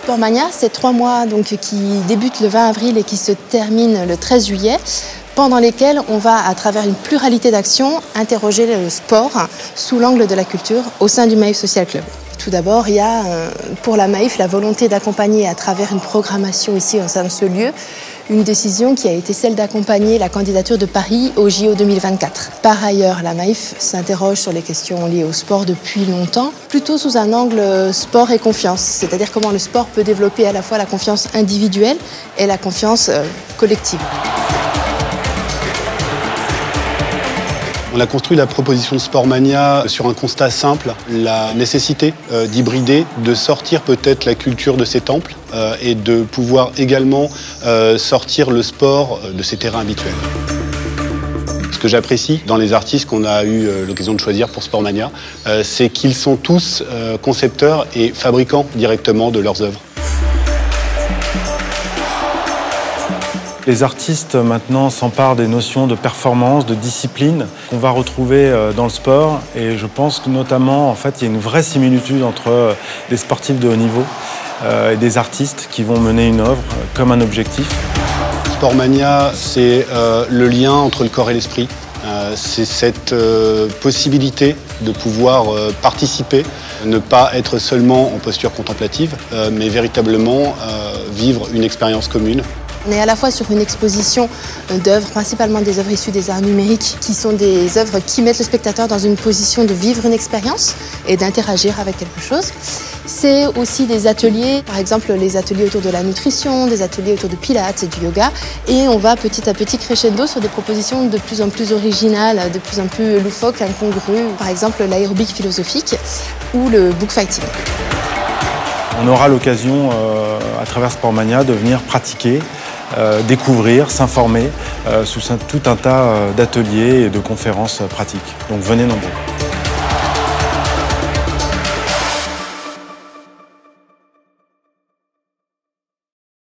Sportmania, c'est 3 mois donc, qui débutent le 20 avril et qui se terminent le 13 juillet, pendant lesquels on va, à travers une pluralité d'actions, interroger le sport sous l'angle de la culture au sein du Maïf Social Club. Tout d'abord, il y a pour la Maïf la volonté d'accompagner à travers une programmation ici au sein de ce lieu, une décision qui a été celle d'accompagner la candidature de Paris au JO 2024. Par ailleurs, la Maïf s'interroge sur les questions liées au sport depuis longtemps, plutôt sous un angle sport et confiance, c'est-à-dire comment le sport peut développer à la fois la confiance individuelle et la confiance collective. On a construit la proposition de Sportmania sur un constat simple, la nécessité d'hybrider, de sortir peut-être la culture de ces temples et de pouvoir également sortir le sport de ses terrains habituels. Ce que j'apprécie dans les artistes qu'on a eu l'occasion de choisir pour Sportmania, c'est qu'ils sont tous concepteurs et fabricants directement de leurs œuvres. Les artistes maintenant s'emparent des notions de performance, de discipline qu'on va retrouver dans le sport. Et je pense que notamment, en fait, il y a une vraie similitude entre des sportifs de haut niveau et des artistes qui vont mener une œuvre comme un objectif. Sportmania, c'est le lien entre le corps et l'esprit. C'est cette possibilité de pouvoir participer, ne pas être seulement en posture contemplative, mais véritablement vivre une expérience commune. On est à la fois sur une exposition d'œuvres, principalement des œuvres issues des arts numériques, qui sont des œuvres qui mettent le spectateur dans une position de vivre une expérience et d'interagir avec quelque chose. C'est aussi des ateliers, par exemple les ateliers autour de la nutrition, des ateliers autour de pilates et du yoga. Et on va petit à petit crescendo sur des propositions de plus en plus originales, de plus en plus loufoques, incongrues. Par exemple l'aérobic philosophique ou le bookfighting. On aura l'occasion, à travers Sportmania, de venir pratiquer, découvrir, s'informer sous tout un tas d'ateliers et de conférences pratiques. Donc venez nombreux.